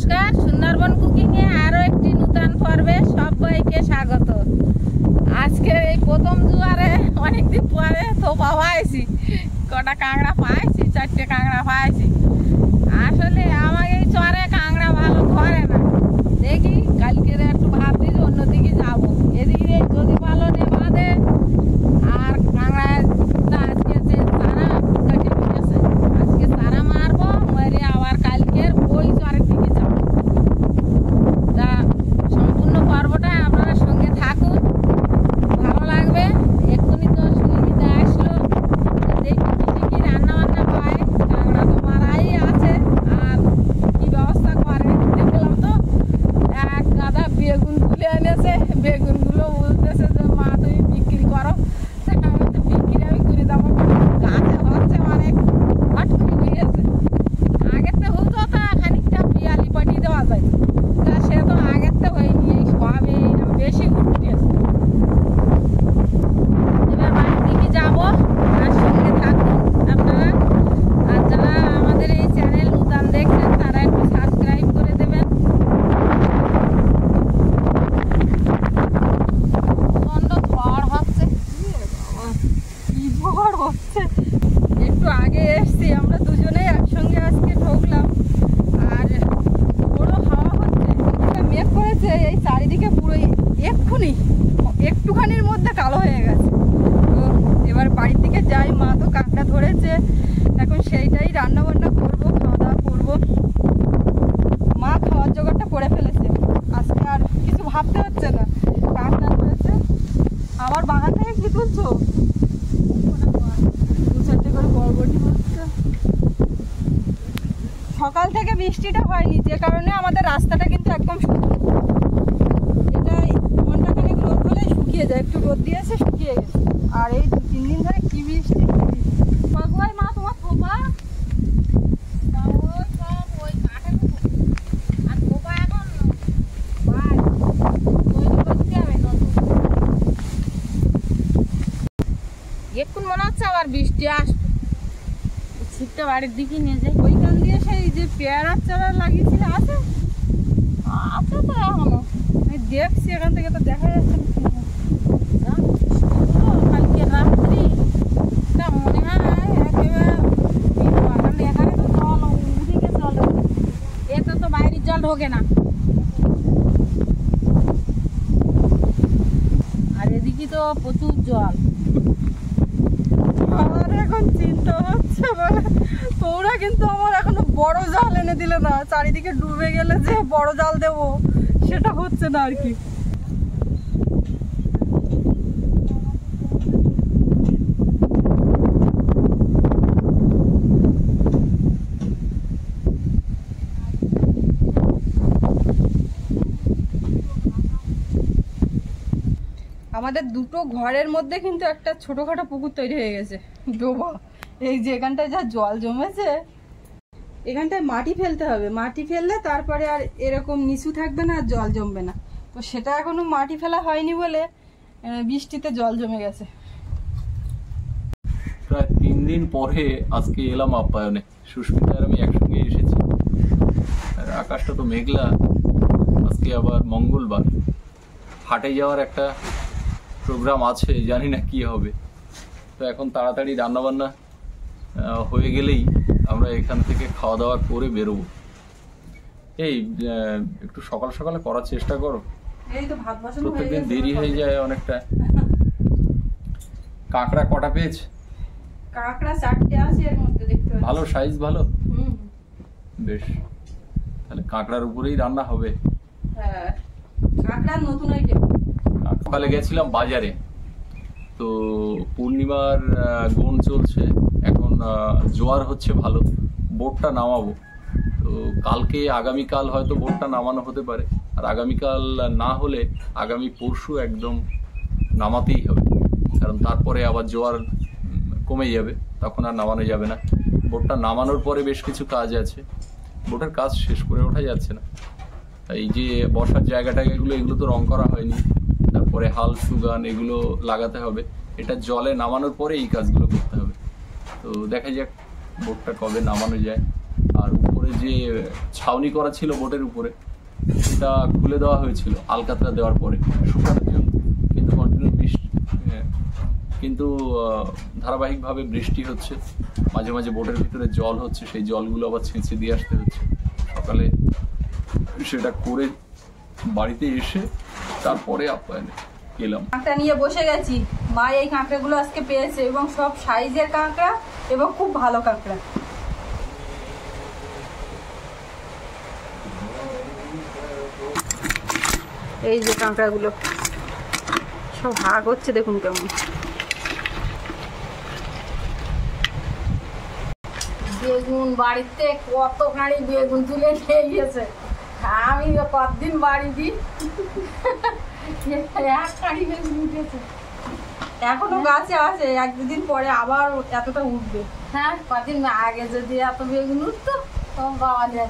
নমস্কার, সুন্দরবন কুকিং এ আরো একটি নতুন পর্বে সবাইকে স্বাগত। আজকে এই প্রথম জোয়ারে অনেকদিন পরে তো পাইছি, কটা কাঁকড়া পাইছি, 4টে কাঁকড়া পাইছি। আসলে আমাকে এই চরে কাঁকড়া ভালো ধরে না, দেখি কালকে একটু ভাবছি অন্যদিকে যাবো। এদিকে যদি ভালো নে বাঁধে আর কাঁকড়া আজকে যে তারা কেটে গেছে, আজকে তারা মারবো, মেরে আবার কালকের ওই চরের দিকে যাবো। তা সম্পূর্ণ পর্বটা আপনারা সঙ্গে থাকুন, ভালো লাগবে। এক্ষুনি তো সুবিধা আসলো, দেখি কি রান্না বান্না পায়। কাঁকড়া তো মারাই আছে, আর কি ব্যবস্থা করে দেখলাম তো এক গাদা বেগুন তুলে এনেছে। বেগুনগুলো বলতেছে যে মা তুমি বিক্রি করো। আমি তো বিক্রি আমি করে দেবো, গাছে হচ্ছে মানে হট করে হয়েছে। আগের তো হতো তা খানিকটা পিয়ালি পাঠিয়ে দেওয়া যায়, তা সে তো আগের তো হয়নি, এই সবে বেশি উঠতেছে। এবার বাড়ির দিকে যাবো, আর সঙ্গে থাকুন আপনারা। আর যারা আমাদের এই চ্যানেল নতুন দেখছেন তারা একটু সাবস্ক্রাইব করে দেবেন। একটু আগে এসছি আমরা দুজনেই একসঙ্গে, আজকে ঢুকলাম। আর বড় হাওয়া হচ্ছে, মেঘ করেছে এই চারিদিকে পুরো, এক্ষুনি একটুখানির মধ্যে কালো হয়ে গেছে। তো এবার বাড়ির দিকে যাই, মা তো কাঁকড়া ধরেছে, এখন সেইটাই রান্না বান্না করবো, খাওয়া দাওয়া করবো। মা খাওয়ার জোগাড়টা করে ফেলেছে, আজকে আর কিছু ভাবতে হচ্ছে না। কাঁকড়া ধরেছে, আবার বাগান থেকে কি তুলছো? সকাল থেকে বৃষ্টিটা হয়নি, যে কারণে আমাদের রাস্তাটা কিন্তু একদম শুকনো। এটা ঘন্টাখানেক রোদ হলে শুকিয়ে যায়, একটু রোদ দিয়েছে শুকিয়ে গেছে। আর এই 2-3 দিন ধরে কি বৃষ্টি। বাগুয়াই মা তোমার থোপা আর থোপা এখন এখন মনে হচ্ছে আবার বৃষ্টি আসবে। ছিটটা বাড়ির দিকে নিয়ে যাই। ওইখান দিয়ে সেই যে পেয়ারার চারা লাগিয়েছিল আছে, আছে তো এখনো, আমি দেখছি এখান থেকে তো দেখা যাচ্ছে। কালকে রাত্রি মনে হয় একেবারে এখানে তো জল উঠে গেছে অলরেডি, এতে তো বাইরের জল ঢোকে না। আর এদিকে তো প্রচুর জল। আমার এখন চিন্তা হচ্ছে বলে তোমরা কিন্তু আমার এখনো বড় জাল এনে দিলে না, চারিদিকে ডুবে গেলে যে বড় জাল দেবো সেটা হচ্ছে না আর কি। আমাদের দুটো ঘরের মধ্যে কিন্তু একটা ছোটখাটো পুকুর তৈরি হয়ে গেছে, ডোবা। এই যে এখানটায় যা জল জমেছে, এখানটায় মাটি ফেলতে হবে, মাটি ফেললে তারপরে আর এরকম নিচু থাকবে না, আর জল জমবে না। তো সেটা এখনো মাটি ফেলা হয়নি বলে বৃষ্টিতে জল জমে গেছে। প্রায় 3 দিন পরে আজকে এলাম আপ্যায়নে, সুস্মিতা আর আমি একসঙ্গে এসেছি। আর আকাশটা তো মেঘলা, আজকে আবার মঙ্গলবার, হাটে যাওয়ার একটা প্রোগ্রাম আছে, জানি না কি হবে। তো এখন তাড়াতাড়ি রান্নাবান্না হয়ে গেলেই আমরা এখান থেকে খাওয়া দাওয়া করে বেরোবো। এই একটু সকাল সকালে করার চেষ্টা করো, প্রত্যেকদিন দেরি হয়ে যায় অনেকটা। কাঁকড়া কটা পেয়েছে? কাঁকড়া 4টে আছে এর মধ্যে, দেখতে পাচ্ছি ভালো সাইজ, ভালো, বেশ। তাহলে কাঁকড়ার উপরেই রান্না হবে। হ্যাঁ, কাঁকড়া নতুন আইটেম। সকালে গেছিলাম বাজারে, তো পূর্ণিমার গুণ চলছে, এখন জোয়ার হচ্ছে ভালো, বোটটা নামাবো। তো কালকে আগামীকাল হয়তো বোটটা নামানো হতে পারে, আর আগামীকাল না হলে আগামী পরশু একদম নামাতেই হবে, কারণ তারপরে আবার জোয়ার কমে যাবে, তখন আর নামানো যাবে না। বোটটা নামানোর পরে বেশ কিছু কাজ আছে, বোটের কাজ শেষ করে ওঠা যাচ্ছে না। এই যে বসার জায়গাটা এগুলো তো রং করা হয়নি, তারপরে হাল সুগান এগুলো লাগাতে হবে, এটা জলে নামানোর পরে এই কাজগুলো করতে হবে। তো দেখা যাক বোটটা কবে নামানো যায়। আর উপরে যে ছাউনি করা ছিল বোটের উপরে সেটা খুলে দেওয়া হয়েছিল আলকাতরা দেওয়ার পরে শুকানোর জন্য, কিন্তু কন্টিনিউ কিন্তু ধারাবাহিকভাবে বৃষ্টি হচ্ছে, মাঝে মাঝে বোটের ভিতরে জল হচ্ছে, সেই জলগুলো আবার ছেঁচে দিয়ে আসতে হচ্ছে। সকালে সেটা করে বাড়িতে এসে তারপরে আপ্যায়নে এলাম। কাঁকড়া নিয়ে বসে গেছি। মা এই কাঁকড়াগুলো আজকে পেয়েছে এবং সব সাইজের কাঁকড়া এবং খুব ভালো কাঁকড়া। এই যে কাঁকড়াগুলো সব ভাগ হচ্ছে, দেখুন কেমন। বেগুন বাড়িতে কত গাড়ি বেগুন তুলে নিয়ে গিয়েছে, আমি কতদিন বাড়ি দিই এক গাড়ি বেগুন উঠেছে। এখনো গাছে আছে, এক দুদিন পরে আবার এতটা উঠবে। হ্যাঁ, কদিন আগে যদি এত বেগুন উঠতো তখন বাবা নিয়ে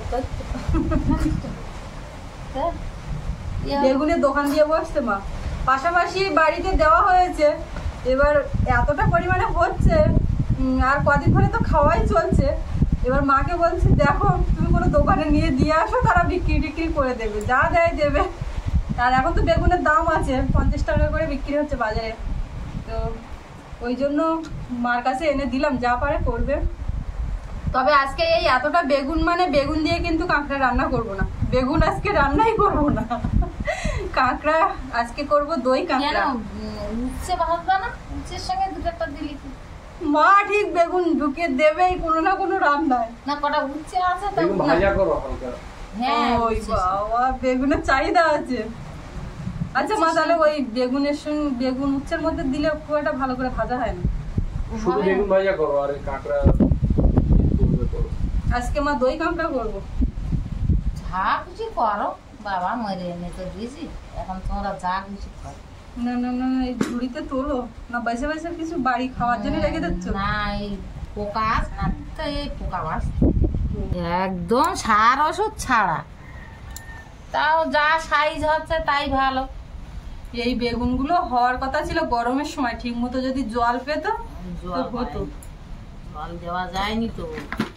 বেগুনের দোকান দিয়ে বসছে মা, পাশাপাশি বাড়িতে দেওয়া হয়েছে। এবার এতটা পরিমাণে হচ্ছে, আর কদিন ধরে তো খাওয়াই চলছে। এবার মাকে বলছি, দেখো তুমি কোনো দোকানে নিয়ে দিয়ে আসো, তারা বিক্রি করে দেবে, যা দেয় দেবে। আর এখন তো বেগুনের দাম আছে, 50 টাকা করে বিক্রি হচ্ছে বাজারে। তো ওই জন্য মার কাছে এনে দিলাম, যা পারে করবে। তবে আজকে এই এতটা বেগুন, মানে বেগুন দিয়ে কিন্তু কাঁকড়া রান্না করব না, বেগুন আজকে রান্নাই করব না। কাঁকড়া আজকে করব দই কাঁকড়া। উচ্ছে ভাজবা না? উচ্ছের সঙ্গে দুটো একটা দিলি মা ঠিক বেগুন ঢুকিয়ে দেবেই কোনো না কোনো রান্নায়। না, কটা উচ্ছে আছে তো ভাজা করো হালকা। হ্যাঁ, ওই বাবা, বেগুনের চাহিদা আছে। আচ্ছা মা, তাহলে ওই বেগুনের সঙ্গে বেগুন উচ্ছের মধ্যে দিলে খুব একটা ভালো করে ভাজা হয় না। শুধু বেগুন ভাজা করো আর এই কাঁকড়া করো। আজকে মা দই কাঁকড়া করবো। যা খুশি করো, বাবা মরে এনে তো দিয়েছি, এখন তোমরা যা খুশি করো। না না না, এই ঝুড়িতে তোলো না, বাইসে বাইসে কিছু বাড়ি খাওয়ার জন্য রেখে দিচ্ছ? না, এই পোকা আছে না তো, এই পোকা বাস একদম সার ওষুধ ছাড়া, তাও যা সাইজ হচ্ছে তাই ভালো। এই বেগুনগুলো হওয়ার কথা ছিল গরমের সময়, ঠিক মতো যদি জল পেত তো হতো। জল দেওয়া যায়নি তো।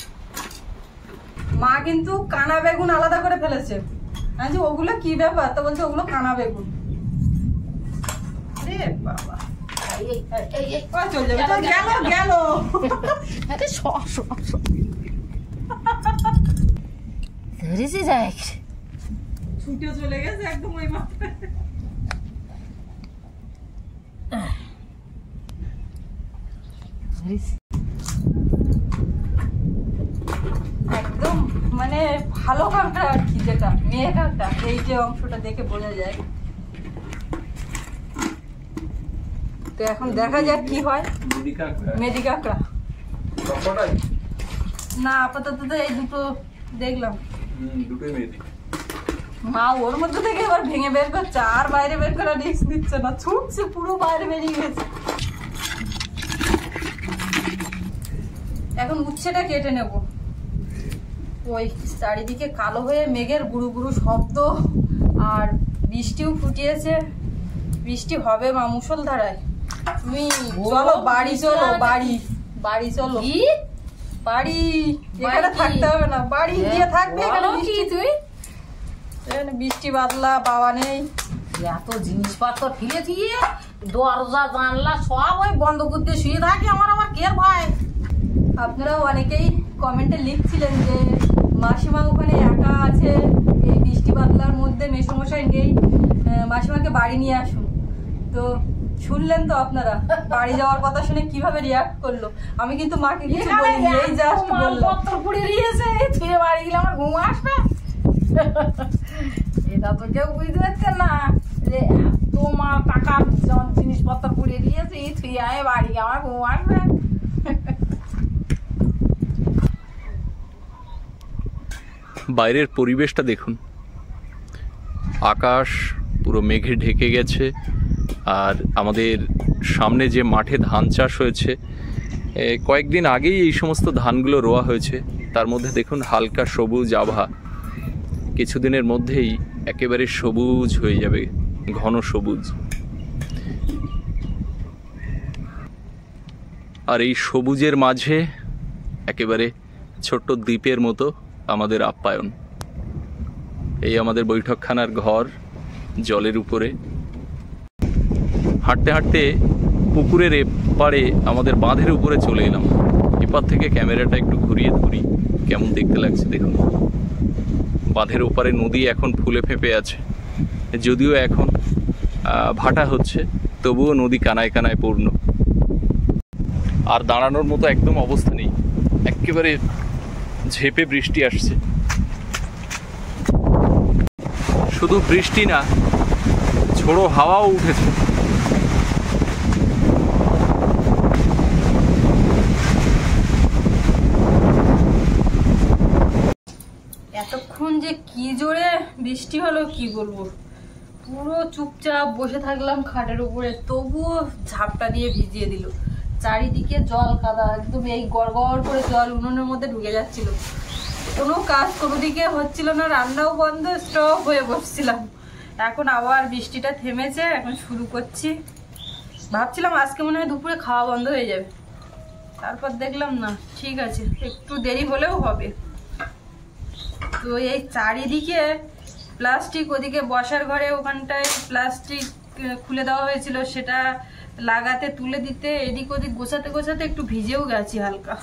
মা কিন্তু কানা বেগুন আলাদা করে ফেলেছে। আজ ওগুলো কি ব্যাপার? তো বলছে ওগুলো কানা বেগুন। রে বাবা, চল যাবে, গেল গেল। ধরেছি যাই, ছুটে চলে গেছে একদম ওই মাথায়। একদম মানে ভালো কাঁকড়া আর কি, যেটা মেয়ে কাঁকড়া, এই যে অংশটা দেখে বোঝা যায়। তো এখন দেখা যাক কি হয়। মেডি কাঁকড়া না, আপাতত তো এই দুটো দেখলাম। মা ওর মধ্যে থেকে এবার ভেঙে বের করছে, আর বাইরে বের করা রিস্ক দিচ্ছে না, ছুটছে, পুরো বাইরে বেরিয়ে গেছে। এখন উচ্ছেটা কেটে নেব। ওই চারিদিকে কালো হয়ে মেঘের গুরু গুরু শব্দ, আর বৃষ্টিও ফুটিয়েছে। বৃষ্টি হবে মা মুষলধারায়। তুমি চলো বাড়ি, চলো বাড়ি, বাড়ি চলো, বাড়ি। এখানে থাকতে হবে না, বাড়ি গিয়ে থাকবে। এখানে বৃষ্টি বাদলা বাবা নেই, এত জিনিসপত্র ফিরে দিয়ে দরজা জানলা সব ওই বন্ধ করতে শুয়ে থাকে। আমার কে ভাই? আপনারা অনেকেই কমেন্টে লিখছিলেন যে মাসিমা ওখানে একা আছে এই বৃষ্টি বাদলার মধ্যে, মেসোমশাই নেই, মাসিমাকে বাড়ি নিয়ে আসুন। তো শুনলেন তো আপনারা, বাড়ি যাওয়ার কথা শুনে কিভাবে রিয়াক্ট করলো। আমি কিন্তু মাকে কিছু বলিনি, এই জাস্ট বললাম পুড়ে দিয়েছে, ছুঁয়ে বাড়ি গেলে আমার ঘুম আসবে। এটা তো কেউ বুঝতে পারছে না যে তোমার টাকার জিনিসপত্র পুড়ে দিয়েছে, এই ছুঁয়ে আয় বাড়ি, আমার ঘুম আসবে। বাইরের পরিবেশটা দেখুন, আকাশ পুরো মেঘে ঢেকে গেছে। আর আমাদের সামনে যে মাঠে ধান চাষ হয়েছে, কয়েকদিন আগেই এই সমস্ত ধানগুলো রোয়া হয়েছে, তার মধ্যে দেখুন হালকা সবুজ আভা, কিছুদিনের মধ্যেই একেবারে সবুজ হয়ে যাবে, ঘন সবুজ। আর এই সবুজের মাঝে একেবারে ছোট্ট দ্বীপের মতো আমাদের আপ্যায়ন। এই আমাদের বৈঠকখানার ঘর জলের উপরে। হাঁটতে হাঁটতে পুকুরের এপারে আমাদের বাঁধের উপরে চলে এলাম। এপার থেকে ক্যামেরাটা একটু ঘুরিয়ে ধরি, কেমন দেখতে লাগছে দেখুন। বাঁধের ওপারে নদী এখন ফুলে ফেঁপে আছে, যদিও এখন ভাটা হচ্ছে, তবুও নদী কানায় কানায় পূর্ণ। আর দাঁড়ানোর মতো একদম অবস্থা নেই, একেবারে ঝেঁপে বৃষ্টি আসছে। শুধু বৃষ্টি না, ঝোড়ো হাওয়াও উঠেছে। এতক্ষণ যে কি জোরে বৃষ্টি হলো কি বলবো, পুরো চুপচাপ বসে থাকলাম খাটের উপরে, তবুও ঝাপটা দিয়ে ভিজিয়ে দিল। চারিদিকে জল কাদা, একদম এই গড় গড় করে জল উনুনের মধ্যে ঢুকে যাচ্ছিল। কোনো কাজ কোনো দিকে হচ্ছিল না, রান্নাও বন্ধ, স্টপ হয়ে বসছিলাম। এখন আবার বৃষ্টিটা থেমেছে, এখন শুরু করছি। ভাবছিলাম আজকে মনে হয় দুপুরে খাওয়া বন্ধ হয়ে যাবে, তারপর দেখলাম না, ঠিক আছে একটু দেরি হলেও হবে। তো এই চারিদিকে প্লাস্টিক, ওদিকে বসার ঘরে ওখানটায় প্লাস্টিক খুলে দেওয়া হয়েছিল, সেটা লাগাতে তুলে দিতে এদিক ওদিক গোছাতে গোছাতে একটু ভিজেও গেছি হালকা।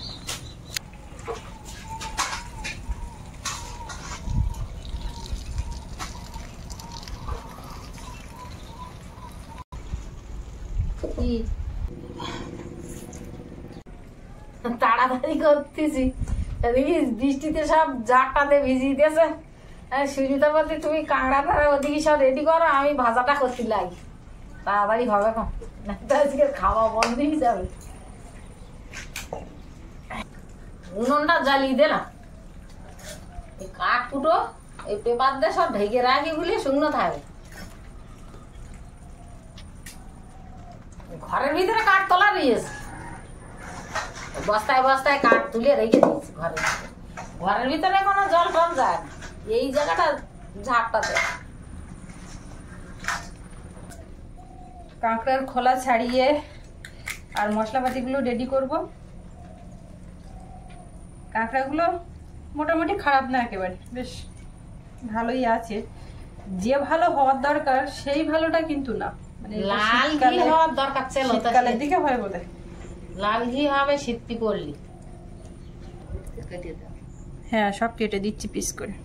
তাড়াতাড়ি করতেছি, বৃষ্টিতে সব জারটাতে ভিজিয়ে দিয়েছে। সুজিতা বলতে তুমি কাঁকড়া টাড়া ওদিকে সব রেডি করো, আমি ভাজাটা করতে লাগি, তাড়াতাড়ি হবে কম, আজকে খাওয়া বন্ধ হয়ে যাবে। উনুনটা জ্বালিয়ে দে না, এই কাঠ ফুটো এই পেপার দিয়ে সব ঢেকে রাখি বলে শুকনো থাকে। ঘরের ভিতরে কাঠ তোলা দিয়েছে, বস্তায় বস্তায় কাঠ তুলে রেখে দিয়েছি ঘরের ভিতরে। ঘরের ভিতরে কোনো জল টল যায় না, এই জায়গাটা ঝাড়টাতে। কাঁকড়ার খোলা ছাড়িয়ে আর মশলাপাতিগুলো রেডি করব। কাঁকড়াগুলো মোটামুটি খারাপ না, একেবারে বেশ ভালোই আছে। যে ভালো হওয়ার দরকার সেই ভালোটা কিন্তু না, মানে লাল ঘি হওয়ার দরকার ছিল, শীতকালের দিকে হয় বলে। লাল ঘি হবে শীতটি পড়লি। হ্যাঁ, সব কেটে দিচ্ছি পিস করে।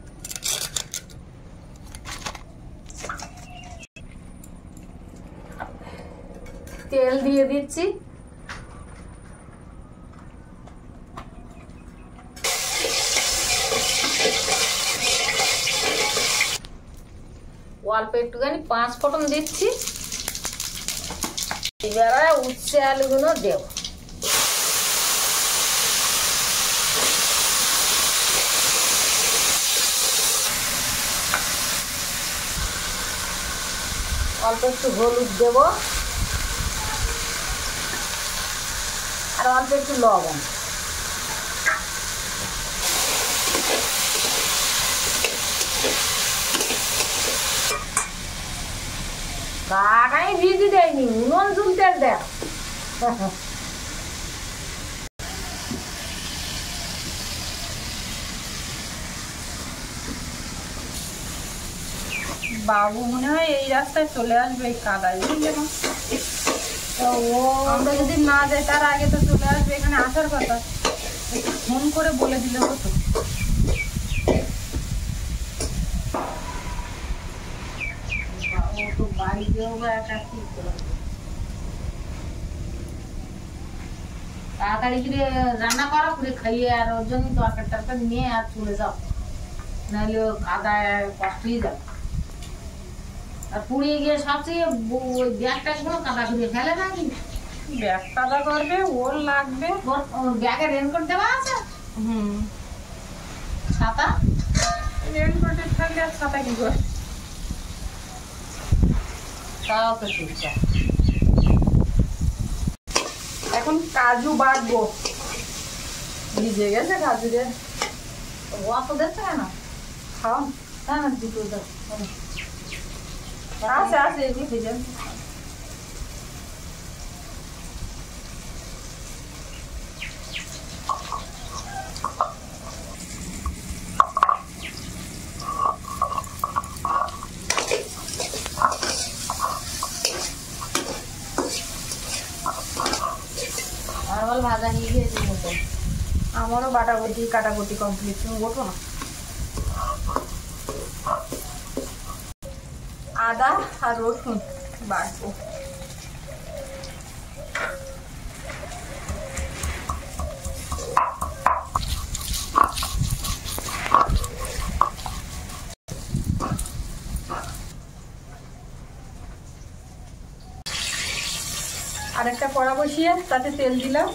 তেল দিয়ে দিচ্ছি, অল্প একটুখানি 5 ফোড়ন দিচ্ছি। এবারে উচ্ছে আলুগুলো দেব। অল্প একটু হলুদ দেব, আর অল্প একটু লবণ। কাটাই ভিজি দেয়নি, উনুন ঝুলতে দেখ। বাবু মনে হয় এই রাস্তায় চলে আসবে, এই কাদায়, বুঝলে না? তো ও আমরা যদি না যাই তার আগে তো চলে আসবে, এখানে আসার কথা। একটু ফোন করে বলে দিলে হতো। ও তো বাড়িতেও বা একা কি করবে। তাড়াতাড়ি করে রান্না করো, করে খাইয়ে আর ওর জন্য তরকারি টরকারি নিয়ে আর চলে যাও, নাহলে কাদায় কষ্ট হয়ে যাবে। আর পুড়িয়ে গিয়ে সবচেয়ে ওই ব্যাগ ট্যাগগুলো কাদা করে ফেলে নাকি? ব্যাগ কাদা করবে, ওর লাগবে। ওর ব্যাগে রেনকোট দেওয়া আছে, ছাতা। রেনকোটে থাকলে আর ছাতা কি করে? তাও তো ঠিকঠাক। এখন কাজু বাটবো, ভিজে গেছে কাজু রে। অত দেখছে কেন? খাও হ্যাঁ, দুটো দাও। আছে আছে, এগুলো ভেজে আমারও বাটাবটি কাটাকুটি কমপ্লিট, তুমি ওঠো না। আদা আর রসুন বাটবো। আরেকটা কড়া বসিয়ে তাতে তেল দিলাম।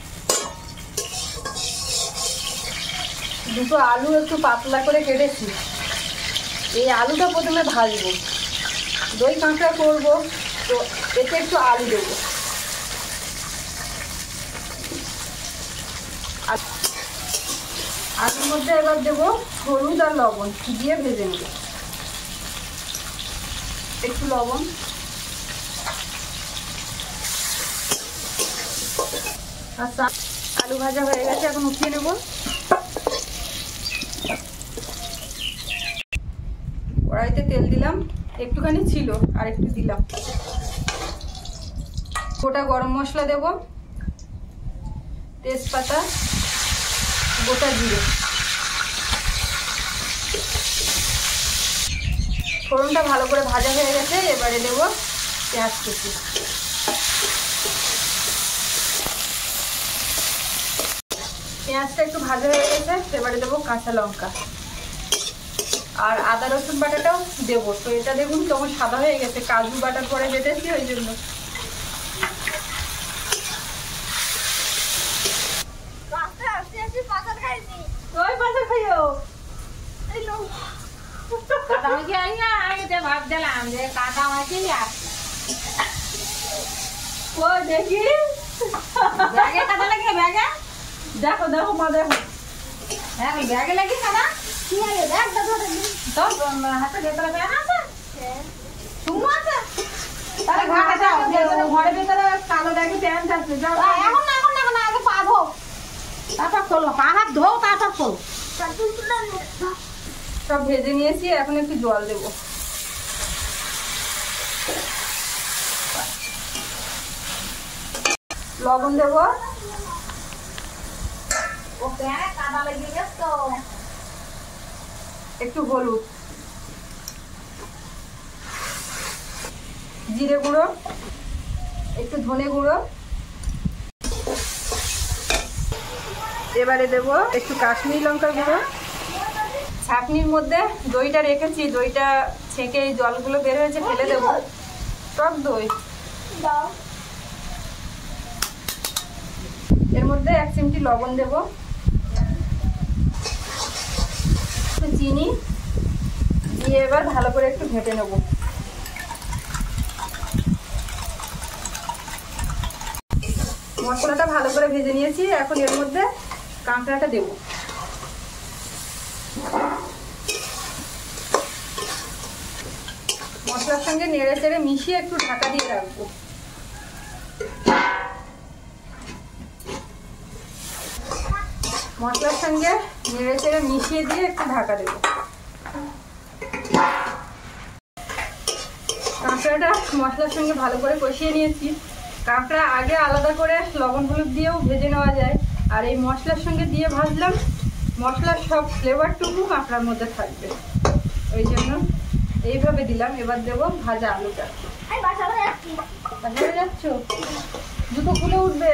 দুটো আলু একটু পাতলা করে কেটেছি, এই আলুটা প্রথমে ভাজবো। দই কাঁকড়া করবো তো এতে একটু আলু দেবো। আলুর মধ্যে এবার দেবো হলুদ আর লবণ দিয়ে ভেজে নেব। একটু লবণ, আচ্ছা আলু ভাজা হয়ে গেছে, এখন উঠিয়ে নেব। কড়াইতে তেল দিলাম, একটুখানি ছিল আর একটু দিলাম। গোটা গরম মশলা দেব, তেজপাতা, গোটা জিরে। ফোড়নটা ভালো করে ভাজা হয়ে গেছে, এবারে দেব পেঁয়াজ কুচি। পেঁয়াজটা একটু ভাজা হয়ে গেছে, এবারে দেবো কাঁচা লঙ্কা আর আদা রসুন বাটাটাও দেবো। তো এটা দেখুন তখন সাদা হয়ে গেছে, কাজু বাটার পরে বেটেছি ওই জন্য। দেখো দেখো মা দেখো, ব্যাগে লাগি খানা হাতে ভেতরে ব্যাগ আছে, তুমি আছে ঘরের ভেতরে কালো ব্যাগে প্যান্ট আছে। এখন না এখন না এখন আগে পা ধো, তারপর খোলো, পা হাত ধো তারপর খোলো। সব ভেজে নিয়েছি, এখন একটু জল দেবো। লবণ দেবো, একটু হলুদ, জিরে গুঁড়ো, একটু ধনে গুঁড়ো, এবারে দেবো একটু কাশ্মীরি লঙ্কার গুঁড়ো। ছাঁকনির মধ্যে দইটা রেখেছি, দইটা ছেঁকে এই জলগুলো বের হয়েছে ফেলে দেবো। টক দই, এর মধ্যে 1 চিমটি লবণ দেবো, চিনি দিয়ে এবার ভালো করে একটু ঘেঁটে নেব। মশলাটা ভালো করে ভেজে নিয়েছি, এখন এর মধ্যে কাঁকড়াটা দেব। মশলার সঙ্গে নেড়ে চেড়ে মিশিয়ে একটু ঢাকা দিয়ে রাখবো। মশলার সঙ্গে নেড়ে চেড়ে মিশিয়ে দিয়ে একটু ঢাকা দেবো। কাঁকড়াটা মশলার সঙ্গে ভালো করে কষিয়ে নিয়েছি। কাঁকড়া আগে আলাদা করে লবণ হলুদ দিয়েও ভেজে নেওয়া যায়, আর এই মশলার সঙ্গে দিয়ে ভাজলাম, মশলার সব ফ্লেভারটুকু কাঁকড়ার মধ্যে থাকবে, ওই জন্য এইভাবে দিলাম। এবার দেবো ভাজা আলুটা। বাজারে যাচ্ছ, জুতো খুলে উঠবে।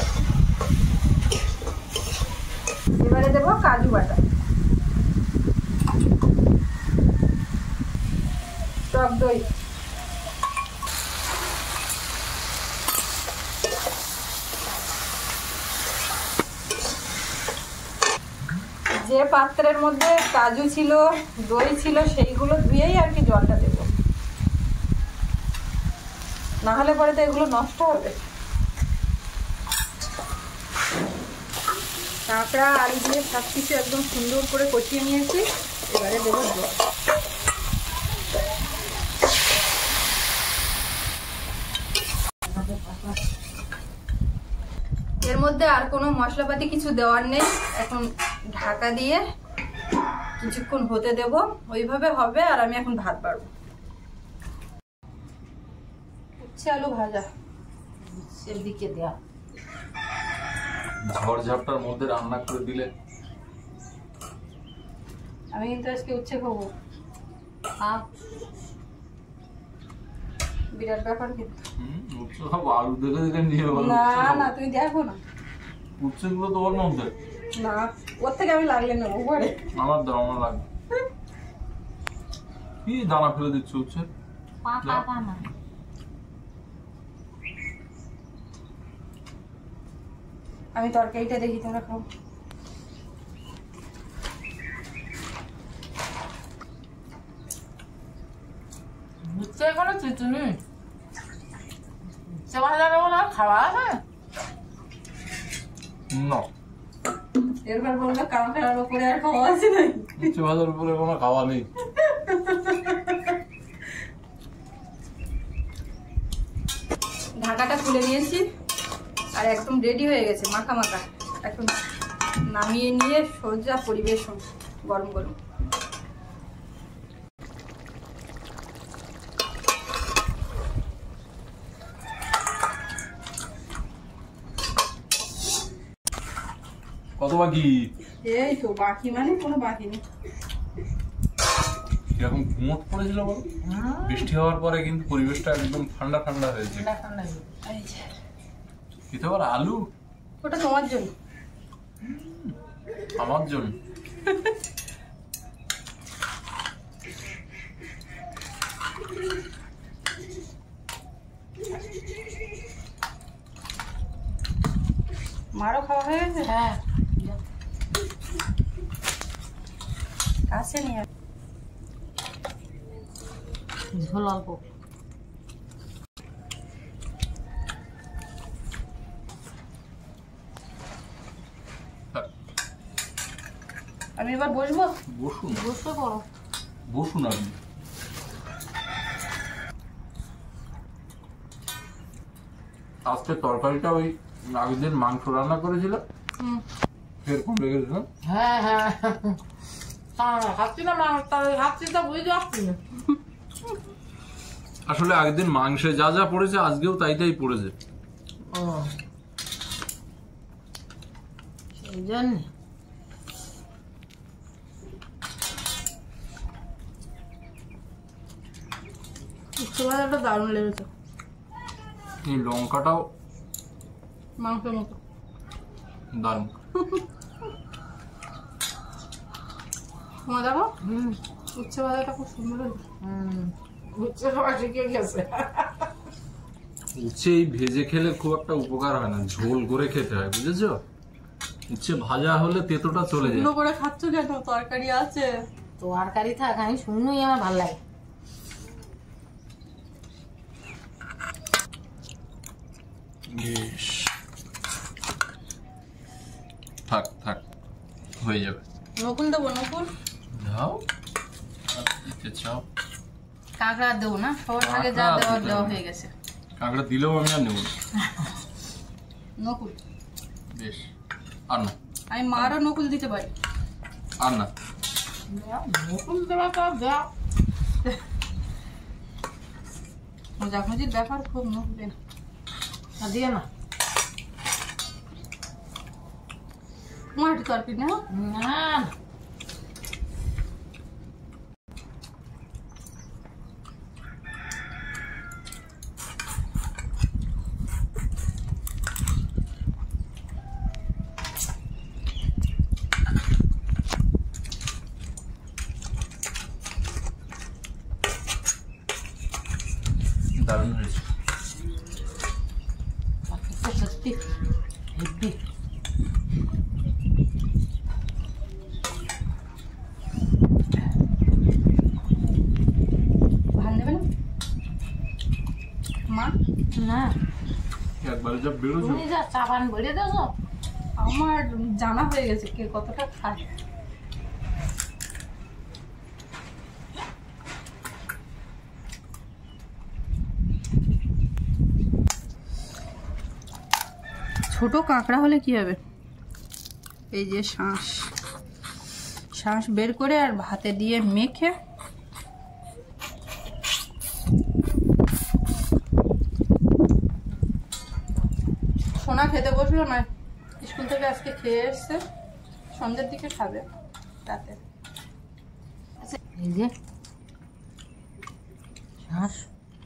এবারে দেবো কাজু বাটা, টক দই, যে পাত্রের মধ্যে কাজু ছিল দই ছিল সেইগুলো ধুয়েই আর কি জলটা দেবো, না হলে পরে তো এগুলো নষ্ট হবে। কাঁকড়া আলু দিয়ে সব কিছু একদম সুন্দর করে কষিয়ে নিয়েছি, এবারে দেবো জল। এর মধ্যে আর কোনো মশলাপাতি কিছু দেওয়ার নেই, এখন ঢাকা দিয়ে কিছুক্ষণ হতে দেব, ওইভাবে হবে। আর আমি এখন ভাত বাড়বো। উচ্ছে আলু ভাজা এর দিকে দেওয়া, ঝড়ঝাপটার মধ্যে রান্না করে দিলে। আমি কিন্তু আজকে উচ্ছে খাবো। বিরাট ব্যাপার কিন্তু। উচ্ছে খাবো, আলু দেখে দেখে নিয়ে বলো। না না তুমি দেখো না, উচ্ছে গুলো তো ওর মধ্যে না ওর থেকে আমি লাগলে নেবো পরে। আমার দাও, আমার লাগবে। কি দানা ফেলে দিচ্ছ উচ্ছে? পাকা দানা। আমি তরকারিটা দেখি, তোমরা খাও। বুঝতে এখনো চিচুনি উচ্ছে ভাজা দেবো না, খাওয়া আছে না, এরপর বললো কাম ফেরার উপরে আর খাওয়া আছে নাই। উচ্ছে ভাজার উপরে কোনো খাওয়া নেই। ঢাকাটা খুলে দিয়েছি আর একদম রেডি হয়ে গেছে, মাখা মাখা। এখন নামিয়ে নিয়ে সোজা পরিবেশন, গরম গরম। কত বাকি? এই তো বাকি মানে কোনো বাকি নেই। এরকম ঘুমট পড়েছিল বলো? বৃষ্টি হওয়ার পরে কিন্তু পরিবেশটা একদম ঠান্ডা ঠান্ডা হয়েছে। এই যে, খেতে পারো আলু? ওটা তোমার জন্য। আমার জন্য? মারও খাওয়া হয়ে গেছে? হ্যাঁ কাছে নিয়ে ঝোল অল্প। আমি এবার বসবো। বসুন, বসে পড়ো। বসুন আপনি। আজকে তরকারিটা ওই আগের দিন মাংস রান্না করেছিল, এরকম লেগেছিল। হ্যাঁ হ্যাঁ খাচ্ছি না খাচ্ছি তো বুঝতে পারছি না। আসলে আগের দিন মাংসে যা যা পড়েছে আজকেও তাই তাই পড়েছে। ও সেই জন্য উচ্চ ভাজাটা দারুণ লেগেছে, এই লঙ্কাটাও মাংসের মতো দারুণ। তোমার দেখো উচ্চ ভাজাটা খুব সুন্দর হয়েছে। উচ্ছে খাওয়া শিখে গেছে। উচ্ছে এই ভেজে খেলে খুব একটা উপকার হয় না, ঝোল করে খেতে হয়, বুঝেছো? উচ্ছে ভাজা হলে তেতোটা চলে যায়। শুকনো করে খাচ্ছ কেন? তরকারি আছে। তরকারি থাক, আমি শুকনোই আমার ভালো লাগে। বেশ, থাক থাক, হয়ে যাবে। নকুল দেবো? নকুল যাও, আর দিতে চাও? কাঁকড়া দেবো না, সবার আগে যা দেওয়ার দেওয়া হয়ে গেছে। কাঁকড়া দিলেও আমি আর নেব না। নকুল বেশ, আর না, আমি মারও নকুল দিতে পারি। আর না। নকুল দেওয়া তো দেওয়া। খোঁজাখুঁজির ব্যাপার খুব, নকুলের দিয়ে না তোমার একটু তরকারি না। না দারুণ হয়েছে। সত্যি হেব্বি। ভান দেবে না মা? না একবারে যা বেরোছো। তুমি যা চাপান বেড়ে দেবো। আমার জানা হয়ে গেছে কে কতটা খায়। ছোট কাঁকড়া হলে কি হবে, এই যে শাঁস শাঁস বের করে আর ভাতে দিয়ে মেখে সোনা খেতে বসলো না, স্কুল থেকে আজকে খেয়ে এসছে, সন্ধ্যের দিকে খাবে রাতে। এই যে শ্বাস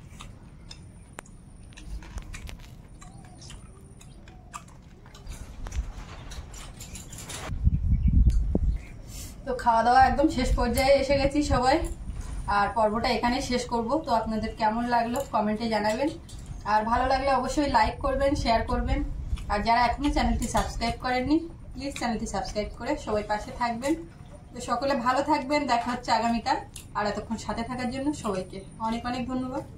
তো খাওয়া দাওয়া একদম শেষ পর্যায়ে এসে গেছি সবাই, আর পর্বটা এখানেই শেষ করব। তো আপনাদের কেমন লাগলো কমেন্টে জানাবেন, আর ভালো লাগলে অবশ্যই লাইক করবেন, শেয়ার করবেন, আর যারা এখনো চ্যানেলটি সাবস্ক্রাইব করেননি প্লিজ চ্যানেলটি সাবস্ক্রাইব করে সবাই পাশে থাকবেন। তো সকলে ভালো থাকবেন, দেখা হচ্ছে আগামীকাল। আর এতক্ষণ সাথে থাকার জন্য সবাইকে অনেক অনেক ধন্যবাদ।